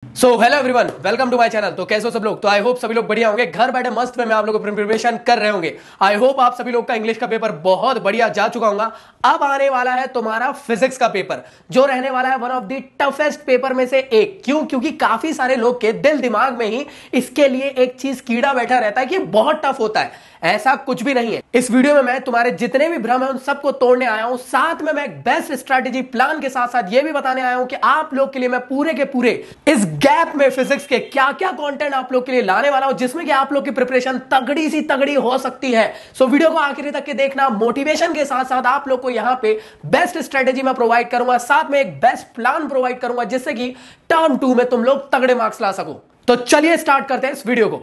So hello everyone, welcome to my channel. तो कैसे हो सब लोग? तो आई होप सभी लोग बढ़िया होंगे, घर बैठे मस्त में आप लोगों को प्रिपरेशन कर रहे होंगे। आई होप आप सभी लोग का इंग्लिश का पेपर बहुत बढ़िया जा चुका होगा। अब आने वाला है तुम्हारा फिजिक्स का पेपर, जो रहने वाला है one of the toughest paper में से एक। क्यों? क्योंकि काफी सारे लोग के दिल दिमाग में ही इसके लिए एक चीज कीड़ा बैठा रहता है कि बहुत टफ होता है। ऐसा कुछ भी नहीं है। इस वीडियो में मैं तुम्हारे जितने भी भ्रम है उन सबको तोड़ने आया हूं। साथ में मैं एक बेस्ट स्ट्रैटेजी प्लान के साथ साथ ये भी बताने आया हूं कि आप लोग के लिए मैं पूरे के पूरे इस गैप में फिजिक्स के क्या क्या कंटेंट आप लोग के लिए लाने वाला हूं, जिसमें कि आप लोग की प्रिपरेशन तगड़ी सी तगड़ी हो सकती है। सो वीडियो को आखिरी तक के देखना। मोटिवेशन के साथ साथ आप लोग को यहां पे बेस्ट स्ट्रैटेजी मैं प्रोवाइड करूंगा, साथ में एक बेस्ट प्लान प्रोवाइड करूंगा, जिससे कि टर्म 2 में तुम लोग तगड़े मार्क्स ला सको। तो चलिए स्टार्ट करते हैं इस वीडियो को।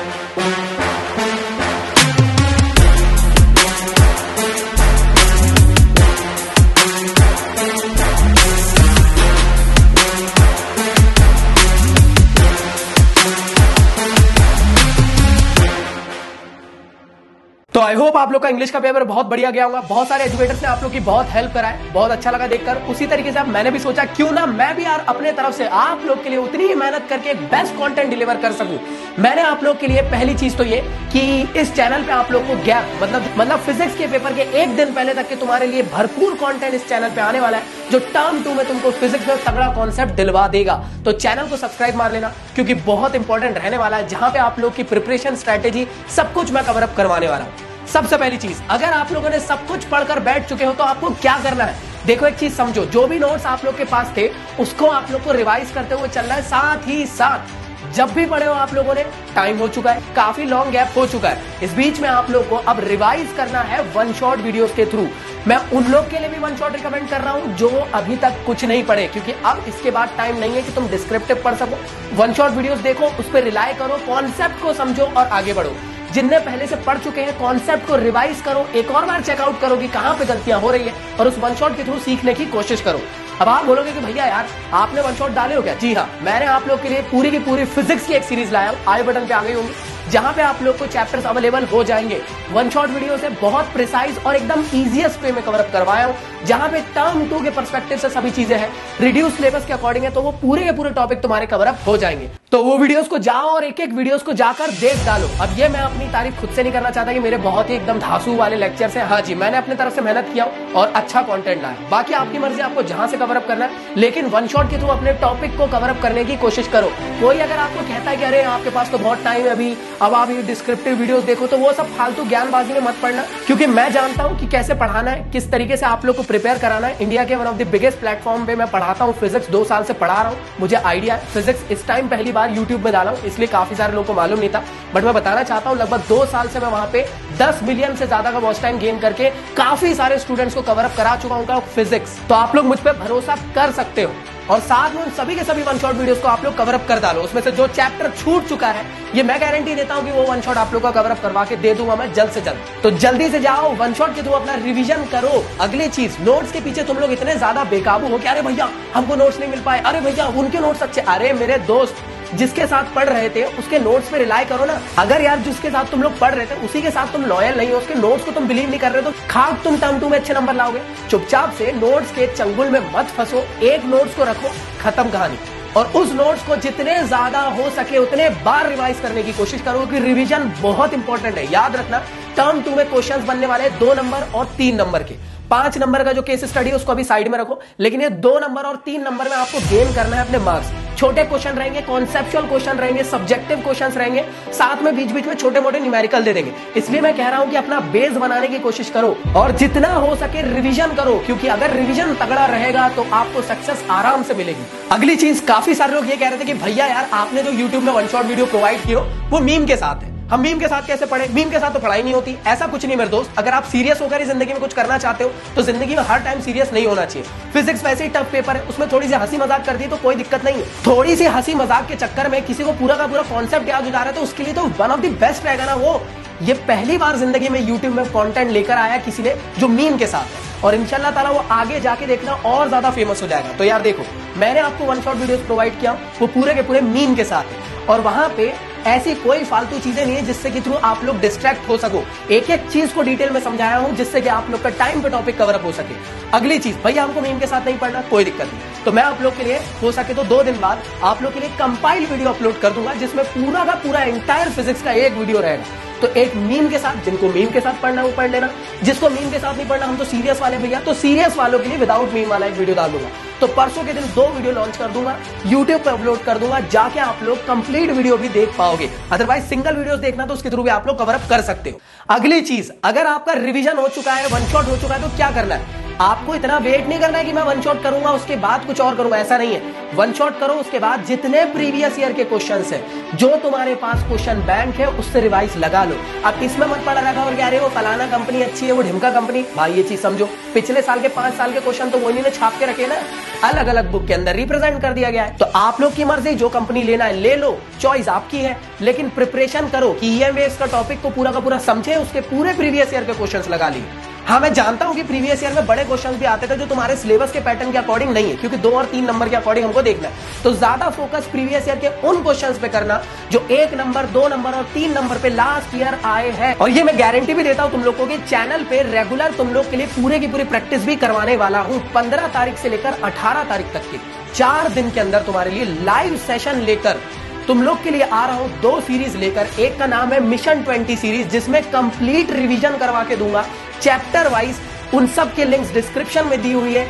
तो आई होप आप लोग का इंग्लिश का पेपर बहुत बढ़िया गया होगा। बहुत सारे एजुकेटर्स ने आप लोग की बहुत हेल्प करा है, बहुत अच्छा लगा देखकर। उसी तरीके से मैंने भी सोचा क्यों ना मैं भी यार अपने तरफ से आप लोग के लिए उतनी ही मेहनत करके एक बेस्ट कंटेंट डिलीवर कर सकूं। मैंने आप लोग के लिए पहली चीज तो ये कि इस चैनल पे आप लोग को गैप मतलब फिजिक्स के पेपर के एक दिन पहले तक के तुम्हारे लिए भरपूर कंटेंट इस चैनल पे आने वाला है, जो टर्म 2 में तुमको फिजिक्स में तगड़ा कॉन्सेप्ट दिलवा देगा। तो चैनल को सब्सक्राइब मार लेना, क्योंकि बहुत इंपॉर्टेंट रहने वाला है, जहां पे आप लोग की प्रिपरेशन स्ट्रेटेजी सब कुछ मैं कवर अप करवाने वाला हूं। सबसे पहली चीज, अगर आप लोगों ने सब कुछ पढ़कर बैठ चुके हो तो आपको क्या करना है? देखो, एक चीज समझो, जो भी नोट्स आप लोग के पास थे उसको आप लोग को रिवाइज करते हुए चलना है। साथ ही साथ जब भी पढ़े हो आप लोगों ने, टाइम हो चुका है, काफी लॉन्ग गैप हो चुका है, इस बीच में आप लोग को अब रिवाइज करना है वन शॉट वीडियोस के थ्रू। मैं उन लोग के लिए भी वन शॉट रिकमेंड कर रहा हूं जो अभी तक कुछ नहीं पढ़े, क्योंकि अब इसके बाद टाइम नहीं है कि तुम डिस्क्रिप्टिव पढ़ सको। वन शॉट वीडियोस देखो, उस पर रिलाई करो, कॉन्सेप्ट को समझो और आगे बढ़ो। जिनने पहले से पढ़ चुके हैं, कॉन्सेप्ट को रिवाइज करो, एक और बार चेकआउट करो कि कहां पे गलतियां हो रही है और उस वन शॉट के थ्रू सीखने की कोशिश करो। अब आप बोलोगे कि भैया यार आपने वन शॉट डाले हो क्या? जी हाँ, मैंने आप लोग के लिए पूरी की पूरी फिजिक्स की एक सीरीज लाया हूं, आई बटन पे आ गई होंगी, जहां पे आप लोग को चैप्टर्स अवेलेबल हो जाएंगे। वन शॉट वीडियो से बहुत प्रिसाइज और एकदम इजीएस्ट वे में कवर अप करवाया हूं, जहां पे टर्म 2 के पर्सपेक्टिव से सभी चीजें हैं, रिड्यूस सिलेबस के अकॉर्डिंग है, तो वो पूरे के पूरे टॉपिक तुम्हारे कवर अप हो जाएंगे। तो वो वीडियोस को जाओ और एक एक वीडियोस को जाकर देख डालो। अब ये मैं अपनी तारीफ खुद से नहीं करना चाहता कि मेरे बहुत ही एकदम धांसू वाले लेक्चर्स हैं। हाँ जी, मैंने अपने तरफ से मेहनत किया और अच्छा कंटेंट लाया। बाकी आपकी मर्जी, आपको जहां से कवर अप करना है, लेकिन वन शॉट के थ्रू अपने टॉपिक को कवर अप करने की कोशिश करो। कोई अगर आपको कहता है कि अरे आपके पास तो बहुत टाइम है अभी, अब आप ये डिस्क्रिप्टिव वीडियोस देखो, तो वो सब फालतू ज्ञानबाजी में मत पढ़ना, क्योंकि मैं जानता हूं कि कैसे पढ़ाना है, किस तरीके से आप लोग को प्रिपेयर कराना है। इंडिया के one of the biggest platform पे मैं पढ़ाता हूं फिजिक्स, 2 साल से पढ़ा रहा हूं, मुझे आइडिया है। फिजिक्स इस टाइम पहली बार यूट्यूब में डाला हूं, इसलिए काफी सारे लोगों को मालूम नहीं था, बट मैं बताना चाहता हूं लगभग 2 साल से मैं वहां पे 10 मिलियन से ज्यादा का वॉच टाइम गेन करके काफी सारे स्टूडेंट्स को कवर अप करा चुका हूं फिजिक्स। तो आप लोग मुझ पर भरोसा कर सकते हो और साथ में उन सभी के सभी वन शॉट वीडियोस को आप लोग कवर अप कर डालो। उसमें से जो चैप्टर छूट चुका है, ये मैं गारंटी देता हूं कि वो वन शॉट आप लोग का कवर अप करवा के दे दूंगा मैं जल्द से जल्द। तो जल्दी से जाओ, वन शॉट के थ्रू अपना रिवीजन करो। अगली चीज, नोट्स के पीछे तुम लोग इतने ज्यादा बेकाबू हो कि अरे भैया हमको नोट्स नहीं मिल पाए, अरे भैया उनके नोट्स अच्छे। अरे मेरे दोस्त, जिसके साथ पढ़ रहे थे उसके नोट्स पे रिलाई करो ना। अगर यार जिसके साथ तुम लोग पढ़ रहे थे उसी के साथ तुम लॉयल नहीं हो, उसके नोट्स को तुम बिलीव नहीं कर रहे हो, तो खाक तुम टर्म 2 में अच्छे नंबर लाओगे। चुपचाप से नोट्स के चंगुल में मत फंसो, एक नोट्स को रखो, खत्म कहानी। और उस नोट्स को जितने ज्यादा हो सके उतने बार रिवाइज करने की कोशिश करो, कि रिवीजन बहुत इंपॉर्टेंट है। याद रखना, टर्म 2 में क्वेश्चंस बनने वाले 2 नंबर और 3 नंबर के। 5 नंबर का जो केस स्टडी है उसको अभी साइड में रखो, लेकिन ये 2 नंबर और 3 नंबर में आपको गेन करना है अपने मार्क्स। छोटे क्वेश्चन रहेंगे, कॉन्सेप्चुअल क्वेश्चन रहेंगे, सब्जेक्टिव क्वेश्चंस रहेंगे, साथ में बीच बीच में छोटे मोटे न्यूमेरिकल दे देंगे। इसलिए मैं कह रहा हूं कि अपना बेस बनाने की कोशिश करो और जितना हो सके रिवीजन करो, क्योंकि अगर रिवीजन तगड़ा रहेगा तो आपको सक्सेस आराम से मिलेगी। अगली चीज, काफी सारे लोग ये कह रहे थे कि भैया यार आपने जो यूट्यूब में वन शॉट वीडियो प्रोवाइड किया वो मीम के साथ है, हम मीम के साथ कैसे पढ़े? मीम के साथ तो पढ़ाई नहीं होती। ऐसा कुछ नहीं मेरे दोस्त, अगर आप सीरियस होकर जिंदगी में कुछ करना चाहते हो तो जिंदगी में हर टाइम सीरियस नहीं होना चाहिए। फिजिक्स वैसे ही टफ पेपर है, उसमें थोड़ी सी हंसी मजाक कर दी तो कोई दिक्कत नहीं है। थोड़ी सी हंसी मजाक के चक्कर में किसी को पूरा का पूरा कॉन्सेप्ट याद हो जा रहा है तो उसके लिए तो वन ऑफ द बेस्ट रहेगा ना वो। ये पहली बार जिंदगी में यूट्यूब में कंटेंट लेकर आया किसी ने जो मीम के साथ है, और इंशाल्लाह ताला वो आगे जाके देखना और ज्यादा फेमस हो जाएगा। तो यार देखो, मैंने आपको वन शॉट वीडियोस प्रोवाइड किया, वो पूरे के पूरे मीम के साथ है, और वहां पे ऐसी कोई फालतू चीजें नहीं है जिससे कि थ्रू आप लोग डिस्ट्रैक्ट हो सको। एक एक चीज को डिटेल में समझाया हूं जिससे कि आप लोग का टाइम पे टॉपिक कवर अप हो सके। अगली चीज, भैया हमको मीम के साथ नहीं पढ़ना, कोई दिक्कत नहीं, तो मैं आप लोग के लिए हो सके तो 2 दिन बाद आप लोग के लिए कंपाइल वीडियो अपलोड कर दूंगा जिसमें पूरा का पूरा एंटायर फिजिक्स का एक वीडियो रहेगा। तो एक मीम के साथ, जिनको मीम के साथ पढ़ना वो पढ़ लेना, जिसको मीम के साथ नहीं पढ़ना, हम तो सीरियस वाले भैया, तो सीरियस वालों के लिए विदाउट मीम वाला एक वीडियो डाल दूंगा। तो परसों के दिन 2 वीडियो लॉन्च कर दूंगा, यूट्यूब पे अपलोड कर दूंगा, जाके आप लोग कंप्लीट वीडियो भी देख पाओगे। अदरवाइज सिंगल वीडियोस देखना तो उसके थ्रू भी आप लोग कवर अप कर सकते हो। अगली चीज, अगर आपका रिवीजन हो चुका है, वन शॉट हो चुका है, तो क्या करना है, आपको इतना वेट नहीं करना है कि मैं वन शॉट करूंगा उसके बाद कुछ और करूंगा, ऐसा नहीं है। वन शॉट करो, उसके बाद जितने प्रीवियस ईयर के क्वेश्चंस हैं, जो तुम्हारे पास क्वेश्चन बैंक है, उससे रिवाइज लगा लो। अब इसमें मत पड़ा रखा और अरे वो फलाना कंपनी अच्छी है, वो ढिमका कंपनी, भाई ये चीज समझो, पिछले साल के 5 साल के क्वेश्चन तो वही ने छाप के रखे ना, अलग अलग बुक के अंदर रिप्रेजेंट कर दिया गया है। तो आप लोग की मर्जी, जो कंपनी लेना है ले लो, चॉइस आपकी है, लेकिन प्रिपरेशन करो कि ईएमएस का टॉपिक को पूरा का पूरा समझे, उसके पूरे प्रीवियस ईयर के क्वेश्चंस लगा लिए। हाँ, मैं जानता हूं कि प्रीवियस ईयर में बड़े क्वेश्चंस भी आते थे जो तुम्हारे सिलेबस के पैटर्न के अकॉर्डिंग नहीं है, क्योंकि 2 और 3 नंबर के अकॉर्डिंग हमको देखना है। तो ज्यादा फोकस प्रीवियस ईयर के उन क्वेश्चंस पे करना जो 1 नंबर, 2 नंबर और 3 नंबर पे लास्ट ईयर आए हैं। और ये मैं गारंटी भी देता हूं तुम लोगों के चैनल पे रेगुलर तुम लोग के लिए पूरे की पूरी प्रैक्टिस भी करवाने वाला हूं। 15 तारीख से लेकर 18 तारीख तक के 4 दिन के अंदर तुम्हारे लिए लाइव सेशन लेकर तुम लोग के लिए आ रहा हूं 2 सीरीज लेकर। एक का नाम है मिशन 20 सीरीज, जिसमें कंप्लीट रिवीजन करवा के दूंगा चैप्टर वाइज। उन सब के लिंक्स डिस्क्रिप्शन में दी हुई है।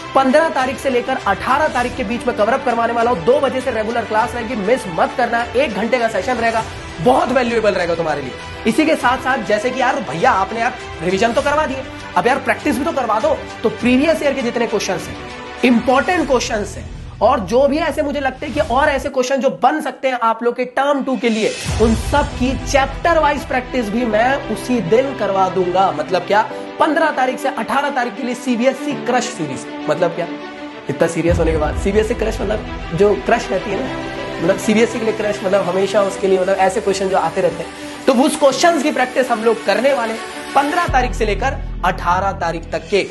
15 तारीख से लेकर 18 तारीख के बीच में कवर अप करवाने वाला हूं। 2 बजे से रेगुलर क्लास रहेगी, मिस मत करना। 1 घंटे का सेशन रहेगा, बहुत वैल्यूएबल रहेगा तुम्हारे लिए। इसी के साथ साथ जैसे कि यार भैया आपने यार रिवीजन तो करवा दिए, अब यार प्रैक्टिस भी तो करवा दो। तो प्रीवियस ईयर के जितने क्वेश्चन हैं, इंपॉर्टेंट क्वेश्चन हैं, और जो भी ऐसे मुझे लगते हैं कि और ऐसे क्वेश्चन जो बन सकते हैं आप लोग के टर्म 2 के लिए, उन सब की चैप्टर वाइज प्रैक्टिस भी मैं उसी दिन करवा दूंगा। मतलब क्या, 15 तारीख से 18 तारीख के लिए सीबीएसई क्रश सीरीज। मतलब क्या, इतना सीरियस होने के बाद सीबीएसई क्रश, मतलब जो क्रश रहती है ना, मतलब सीबीएसई के लिए क्रश, मतलब हमेशा उसके लिए, मतलब ऐसे क्वेश्चन जो आते रहते हैं, तो उस क्वेश्चन की प्रैक्टिस हम लोग करने वाले 15 तारीख से लेकर 18 तारीख तक के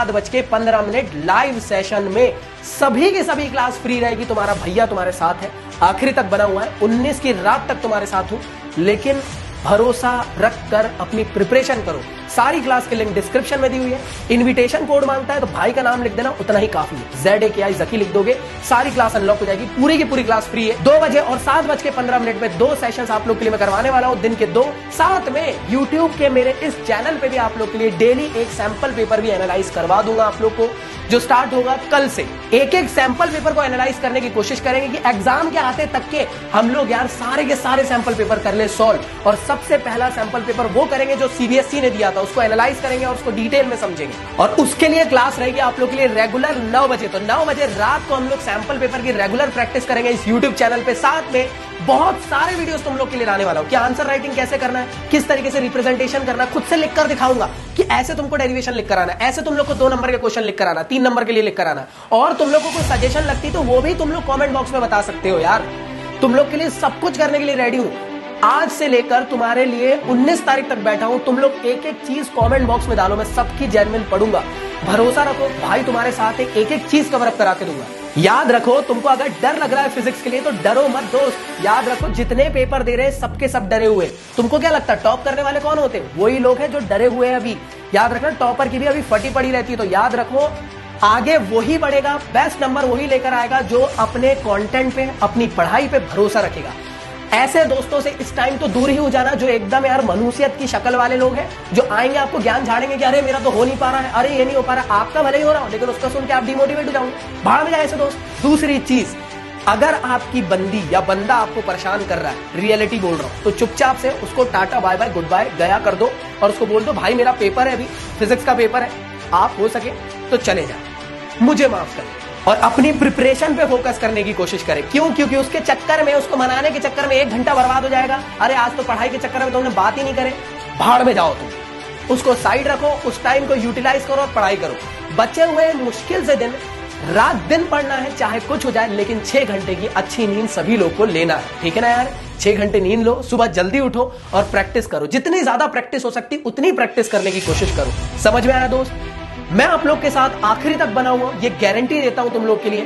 7:15 लाइव सेशन में। सभी की सभी क्लास फ्री रहेगी, तुम्हारा भैया तुम्हारे साथ है, आखिरी तक बना हुआ है। 19 की रात तक तुम्हारे साथ हूं, लेकिन भरोसा रख कर अपनी प्रिपरेशन करो। सारी क्लास की लिंक डिस्क्रिप्शन में दी हुई है। इनविटेशन कोड मांगता है तो भाई का नाम लिख देना, उतना ही काफी है। ZAKI जकी लिख दोगे, सारी क्लास अनलॉक हो जाएगी। पूरी की पूरी क्लास फ्री है। 2 बजे और 7:15 में 2 सेशंस आप लोग के लिए मैं करवाने वाला हूं, दिन के 2। साथ में यूट्यूब के मेरे इस चैनल पे भी आप लोग के लिए डेली एक सैंपल पेपर भी एनालाइज करवा दूंगा आप लोग को, जो स्टार्ट होगा कल से। एक एक सैंपल पेपर को एनालाइज करने की कोशिश करेंगे कि एग्जाम के आते तक के हम लोग यार सारे के सारे सैंपल पेपर कर ले सॉल्व। और सबसे पहला सैंपल पेपर वो करेंगे जो सीबीएसई ने दिया था, उसको एनालाइज करेंगे और उसको डिटेल में समझेंगे। और उसके लिए क्लास रहेगी आप लोग के लिए रेगुलर 9 बजे। तो 9 बजे रात को हम लोग सैंपल पेपर की रेगुलर प्रैक्टिस करेंगे इस यूट्यूब चैनल पे। साथ में बहुत सारे वीडियोस तुम लोग के लिए लाने वाला हूं कि आंसर राइटिंग कैसे करना है, किस तरीके से रिप्रेजेंटेशन करना है, खुद से लिख कर दिखाऊंगा कि ऐसे तुमको डेरिवेशन लिख कर आना, ऐसे तुम लोग को 2 नंबर के क्वेश्चन लिख कर आना, 3 नंबर के लिए लिख कर आना। और तुम लोग को कोई सजेशन लगती तो वो भी तुम लोग कमेंट बॉक्स में बता सकते हो यार। तुम लोग के लिए सब कुछ करने के लिए रेडी हूं। आज से लेकर तुम्हारे लिए 19 तारीख तक बैठा हूं। तुम लोग एक एक चीज कमेंट बॉक्स में डालो, मैं सबकी जेन्युइन पढ़ूंगा। भरोसा रखो, भाई तुम्हारे साथ है, एक एक चीज कवर अप करा के दूंगा। याद रखो, तुमको अगर डर लग रहा है फिजिक्स के लिए तो डरो मत दोस्त। याद रखो, जितने पेपर दे रहे हैं सबके सब डरे हुए। तुमको क्या लगता है टॉप करने वाले कौन होते हैं? वही लोग हैं जो डरे हुए हैं अभी। याद रखना, टॉपर की भी अभी फटी पड़ी रहती है। तो याद रखो, आगे वही बढ़ेगा, बेस्ट नंबर वही लेकर आएगा जो अपने कंटेंट पे, अपनी पढ़ाई पे भरोसा रखेगा। ऐसे दोस्तों से इस टाइम तो दूर ही हो जाना जो एकदम यार मनुष्यत की शक्ल वाले लोग हैं, जो आएंगे आपको ज्ञान झाड़ेंगे कि अरे मेरा तो हो नहीं पा रहा है, अरे ये नहीं हो पा रहा। आपका भले ही हो रहा हो, लेकिन उसका सुन के आप डिमोटिवेट हो जाओगे, भाड़ में जाए ऐसे दोस्त। दूसरी चीज, अगर आपकी बंदी या बंदा आपको परेशान कर रहा है, रियलिटी बोल रहा हूं, तो चुपचाप से उसको tata bye bye goodbye गया कर दो और उसको बोल दो भाई मेरा पेपर है, अभी फिजिक्स का पेपर है, आप हो सके तो चले जाए, मुझे माफ करें। और अपनी प्रिपरेशन पे फोकस करने की कोशिश करें। क्यों? क्योंकि उसके चक्कर में, उसको मनाने के चक्कर में 1 घंटा बर्बाद हो जाएगा। अरे आज तो पढ़ाई के चक्कर में तुमने बात ही नहीं करे, भाड़ में जाओ तुम। उसको साइड रखो, उस टाइम को यूटिलाइज करो और पढ़ाई करो। बचे हुए मुश्किल से दिन, रात दिन पढ़ना है, चाहे कुछ हो जाए, लेकिन 6 घंटे की अच्छी नींद सभी लोग को लेना है, ठीक है ना यार? 6 घंटे नींद लो, सुबह जल्दी उठो और प्रैक्टिस करो। जितनी ज्यादा प्रैक्टिस हो सकती उतनी प्रैक्टिस करने की कोशिश करो। समझ में आया दोस्त? मैं आप लोग के साथ आखिरी तक बना हुआ, ये गारंटी देता हूं तुम लोग के लिए।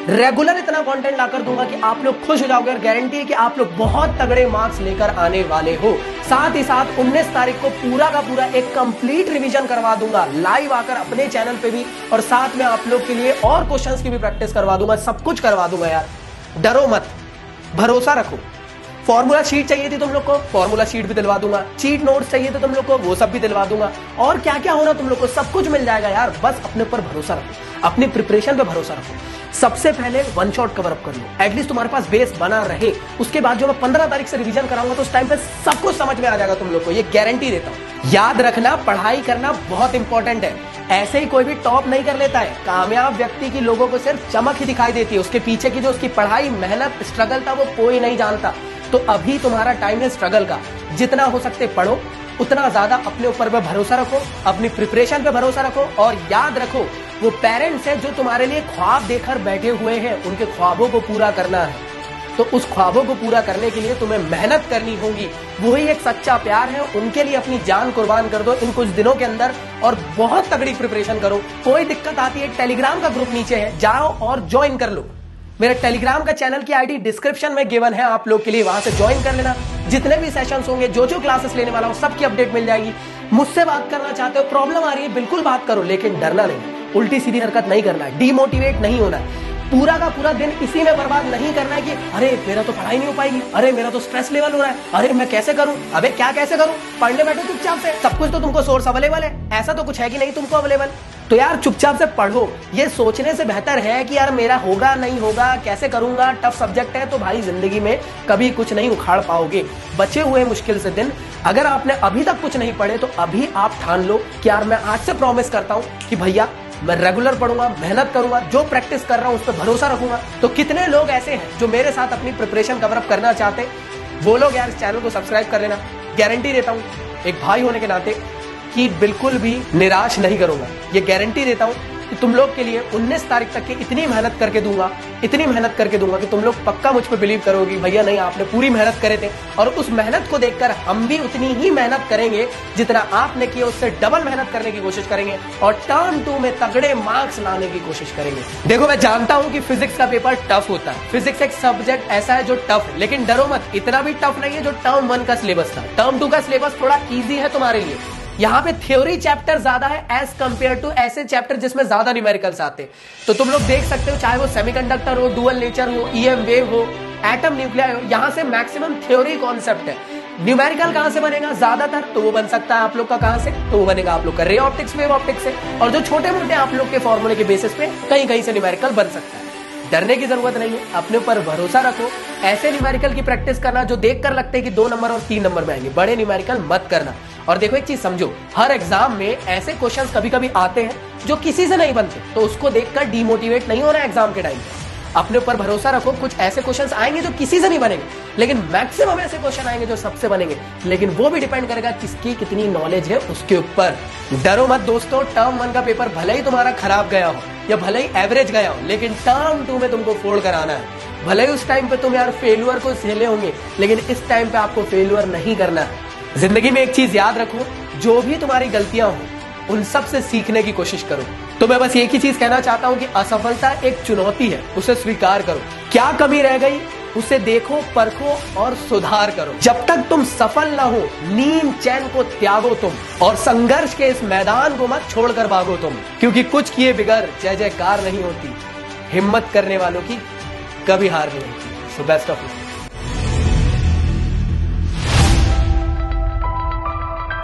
रेगुलर इतना कंटेंट लाकर दूंगा कि आप लोग खुश हो जाओगे और गारंटी है कि आप लोग बहुत तगड़े मार्क्स लेकर आने वाले हो। साथ ही साथ 19 तारीख को पूरा का पूरा एक कंप्लीट रिवीजन करवा दूंगा लाइव आकर अपने चैनल पे भी, और साथ में आप लोग के लिए और क्वेश्चंस की भी प्रैक्टिस करवा दूंगा, सब कुछ करवा दूंगा यार। डरो मत, भरोसा रखो। फॉर्मूला शीट चाहिए थी तुम लोग को, फॉर्मूला शीट भी दिलवा दूंगा। चीट नोट्स चाहिए थे तुम लोग को, वो सब भी दिलवा दूंगा। और क्या क्या होना तुम लोग को सब कुछ मिल जाएगा यार। बस अपने ऊपर भरोसा रखो, अपनी प्रिपरेशन पे भरोसा रखो। सबसे पहले वन शॉट कवर अप कर लो, एटलीस्ट तुम्हारे पास बेस बना रहे। उसके बाद जो मैं 15 तारीख से रिवीजन कराऊंगा तो उस टाइम पे सब कुछ समझ में आ जाएगा तुम लोग को, ये गारंटी देता हूं। याद रखना, पढ़ाई करना बहुत इंपॉर्टेंट है। ऐसे ही कोई भी टॉप नहीं कर लेता है। कामयाब व्यक्ति की लोगों को सिर्फ चमक ही दिखाई देती है, उसके पीछे की जो उसकी पढ़ाई, मेहनत, स्ट्रगल था वो कोई नहीं जानता। तो अभी तुम्हारा टाइम है स्ट्रगल का। जितना हो सकते पढ़ो, उतना ज्यादा अपने ऊपर पे भरोसा रखो, अपनी प्रिपरेशन पे भरोसा रखो। और याद रखो, वो पेरेंट्स हैं जो तुम्हारे लिए ख्वाब देकर बैठे हुए हैं, उनके ख्वाबों को पूरा करना है। तो उस ख्वाबों को पूरा करने के लिए तुम्हें मेहनत करनी होगी। वही एक सच्चा प्यार है। उनके लिए अपनी जान कुर्बान कर दो इन कुछ दिनों के अंदर और बहुत तगड़ी प्रिपरेशन करो। कोई दिक्कत आती है, टेलीग्राम का ग्रुप नीचे है, जाओ और ज्वाइन कर लो। मेरे टेलीग्राम का चैनल की आईडी डिस्क्रिप्शन में गिवन है आप लोग के लिए, वहां से ज्वाइन कर लेना। जितने भी सेशंस होंगे, जो जो क्लासेस लेने वाला हूं, सबकी अपडेट मिल जाएगी। मुझसे बात करना चाहते हो, प्रॉब्लम आ रही है, बिल्कुल बात करो, लेकिन डरना नहीं, उल्टी सीधी हरकत नहीं करना है, डीमोटिवेट नहीं होना है। पूरा का पूरा दिन इसी में बर्बाद नहीं करना है कि अरे मेरा तो पढ़ाई नहीं हो पाएगी, अरे मेरा तो स्ट्रेस लेवल हो रहा है, अरे मैं कैसे करूं। अबे क्या कैसे करूं, पढ़ने बैठो चुपचाप से, सब कुछ तो तुमको सोर्स अवेलेबल है। ऐसा तो कुछ है कि नहीं तुमको अवेलेबल, तो यार चुपचाप से पढ़ो। ये सोचने से बेहतर है कि यार मेरा होगा नहीं होगा, कैसे करूंगा, टफ सब्जेक्ट है। तो भाई जिंदगी में कभी कुछ नहीं उखाड़ पाओगे। बचे हुए मुश्किल से दिन, अगर आपने अभी तक कुछ नहीं पढ़े तो अभी आप ठान लो कि यार मैं आज से प्रॉमिस करता हूं कि भैया मैं रेगुलर पढ़ूंगा, मेहनत करूंगा, जो प्रैक्टिस कर रहा हूं उस पर भरोसा रखूंगा। तो कितने लोग ऐसे हैं जो मेरे साथ अपनी प्रिपरेशन कवर अप करना चाहते हैं, वो लोग यार इस चैनल को सब्सक्राइब कर लेना। गारंटी देता हूं एक भाई होने के नाते कि बिल्कुल भी निराश नहीं करूंगा। ये गारंटी देता हूं कि तुम लोग के लिए 19 तारीख तक की इतनी मेहनत करके दूंगा, इतनी मेहनत करके दूंगा कि तुम लोग पक्का मुझ पे बिलीव करोगे, भैया नहीं आपने पूरी मेहनत करे थे। और उस मेहनत को देखकर हम भी उतनी ही मेहनत करेंगे जितना आपने किया, उससे डबल मेहनत करने की कोशिश करेंगे और टर्म 2 में तगड़े मार्क्स लाने की कोशिश करेंगे। देखो मैं जानता हूं कि फिजिक्स का पेपर टफ होता है, फिजिक्स एक सब्जेक्ट ऐसा है जो टफ है, लेकिन डरो मत, इतना भी टफ नहीं है जो टर्म 1 का सिलेबस था। टर्म 2 का सिलेबस थोड़ा ईजी है तुम्हारे लिए। यहाँ पे थ्योरी चैप्टर ज्यादा है एज कंपेयर टू ऐसे चैप्टर जिसमें ज्यादा न्यूमेरिकल्स आते हैं। तो तुम लोग देख सकते हो, चाहे वो सेमीकंडक्टर हो, डुअल नेचर हो, ईएम वेव हो, एटम न्यूक्लियर हो, यहाँ से मैक्सिमम थ्योरी कॉन्सेप्ट है। न्यूमेरिकल कहां से बनेगा ज्यादातर, तो वो बन सकता है आप लोग का कहां से, तो वो बनेगा आप लोग का रे ऑप्टिक्स, वेव ऑप्टिक्स से। और जो छोटे मोटे आप लोग के फॉर्मूले के बेसिस पे कहीं कहीं से न्यूमेरिकल बन सकता है। डरने की जरूरत नहीं है, अपने ऊपर भरोसा रखो। ऐसे न्यूमेरिकल की प्रैक्टिस करना जो देखकर लगते हैं कि 2 नंबर और 3 नंबर में आएंगे, बड़े न्यूमेरिकल मत करना। और देखो एक चीज समझो, हर एग्जाम में ऐसे क्वेश्चंस कभी कभी आते हैं जो किसी से नहीं बनते, तो उसको देखकर डीमोटिवेट नहीं होना एग्जाम के टाइम पे। अपने ऊपर भरोसा रखो, कुछ ऐसे क्वेश्चंस आएंगे जो किसी से नहीं बनेंगे, लेकिन मैक्सिमम ऐसे क्वेश्चन आएंगे जो सबसे बनेंगे, लेकिन वो भी डिपेंड करेगा किसकी कितनी नॉलेज है उसके ऊपर। डरो मत दोस्तों, टर्म 1 का पेपर भले ही तुम्हारा खराब गया हो या भले ही एवरेज गया हो, लेकिन टर्म 2 में तुमको फोड़ कर आना है। भले ही उस टाइम पे तुम यार फेल्यूर को झेले होंगे, लेकिन इस टाइम पे आपको फेल्यूर नहीं करना है। जिंदगी में एक चीज याद रखो, जो भी तुम्हारी गलतियां हो उन सब से सीखने की कोशिश करो। तो मैं बस एक ही चीज कहना चाहता हूं कि असफलता एक चुनौती है, उसे स्वीकार करो। क्या कमी रह गई उसे देखो, परखो और सुधार करो। जब तक तुम सफल ना हो, नींद चैन को त्यागो तुम, और संघर्ष के इस मैदान को मत छोड़कर भागो तुम, क्योंकि कुछ किए बिगर जय जयकार नहीं होती। हिम्मत करने वालों की कभी हार नहीं होती। So best of luck.